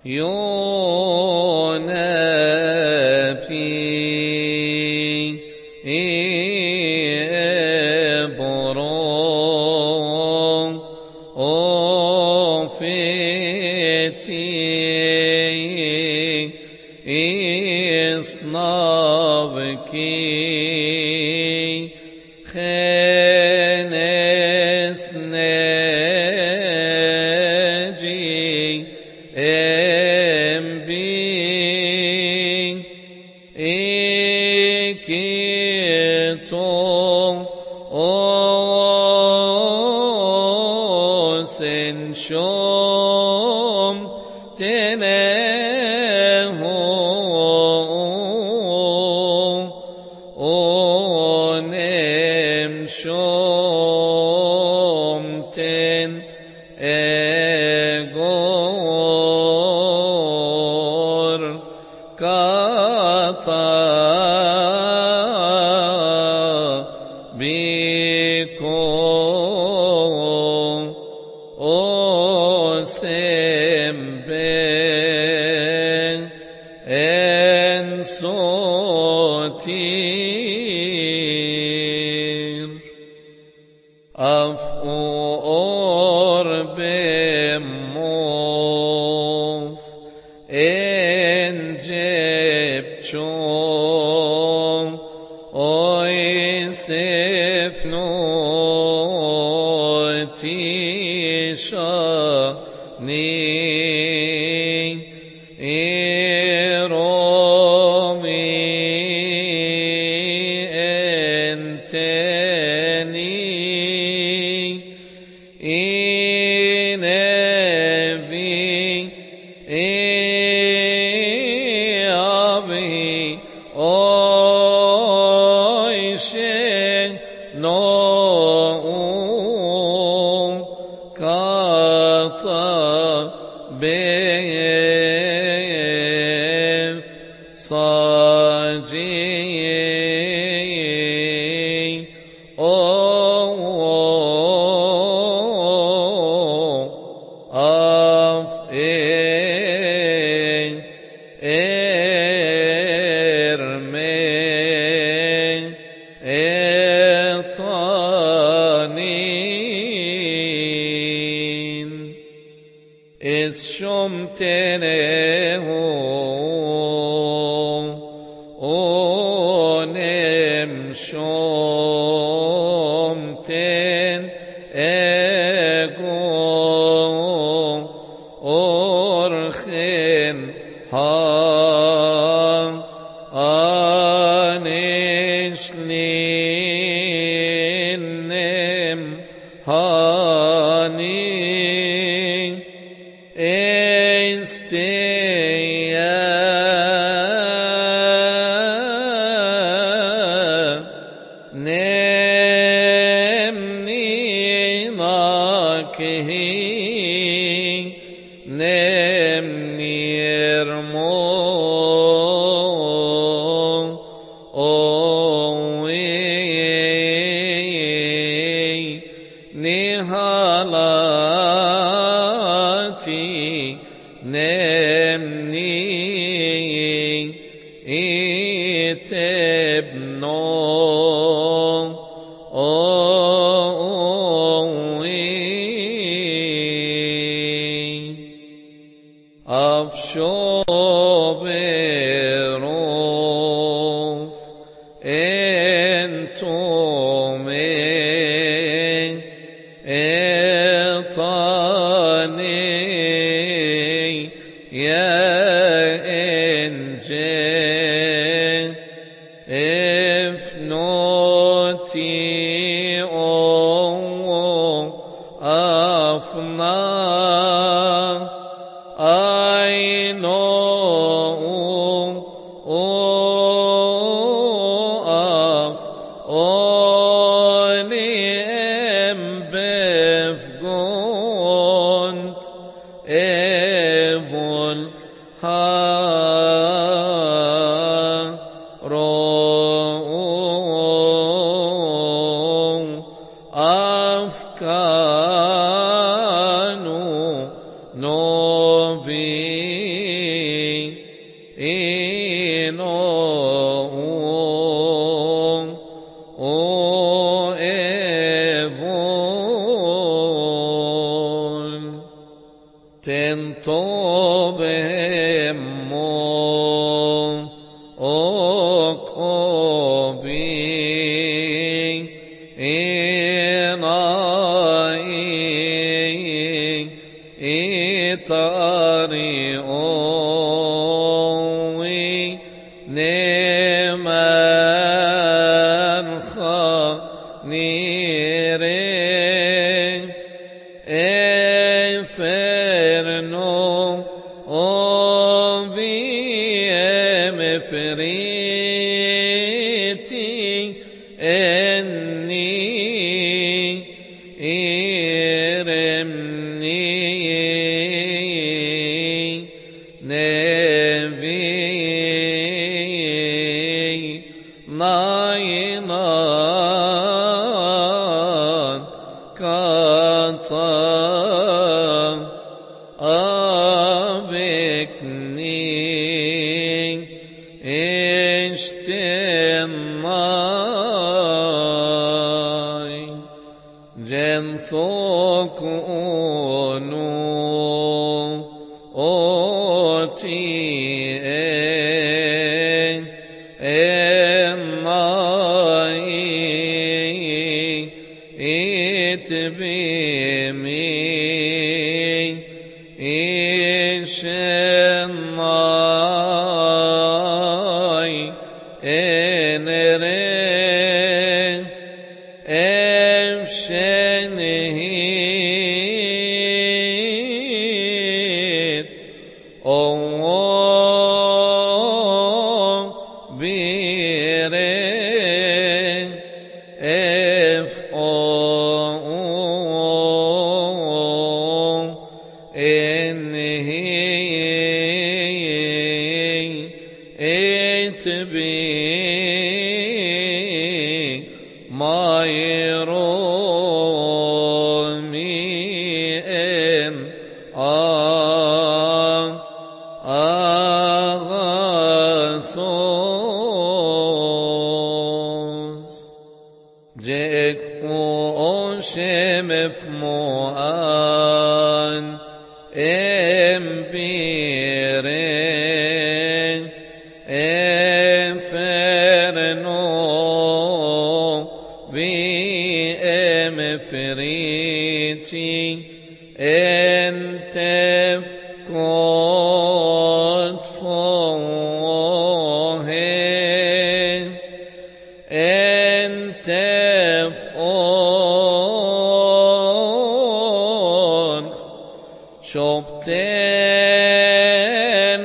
يونابي إبرام أوفتي إصنابكي خنس ناجي أمبي إكتو أوسن شوم تنهو أونم شوم تن أغور كاتا بكم أسم بين إن صوتير أفؤر بموف إن جبتم أيسف نوتي شاني إيرومي أنتني إنبي إيابي أيشن نو كاتا بيف صاجي أف إرمي إطانين إسشمتنه أونم شمتن أقوم أرخن هام آنشلينم هاني استيا نمني ناكهي نمني ارمو أوي نهالاتي نمني إتبنو أوي أفشو بروف أنتم إطاني يا إنجيل إفنوتي أو أفنا I know of only befgont evil ha ro afkanu novi anevon tentobem mo okobi itari owi neman khanire eferno ovi emefriti enni nainan kata abekni iştenay jensokunu oti itbimi ishenay enere evşenihit o bire itbi mayromi en agasos jek o shemef moan empire فريتي انتف قد فوه انتف اون شبتين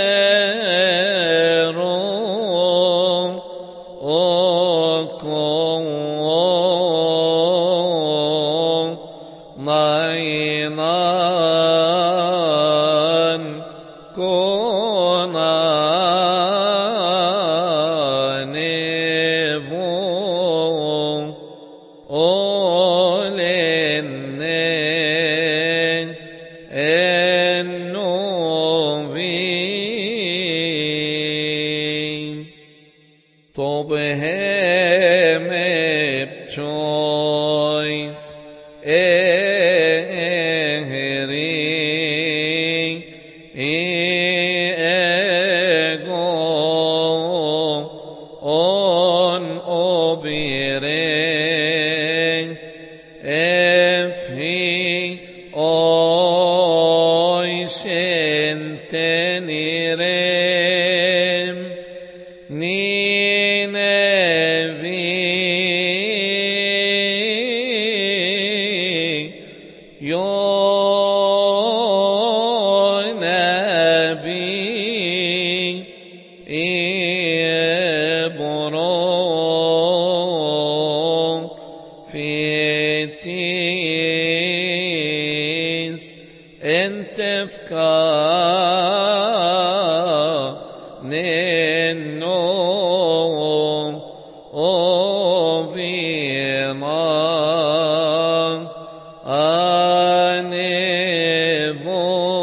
nainan konanevo olenne ennovi tobehem choice فتيس انت فكا ننو اوفيما انيفو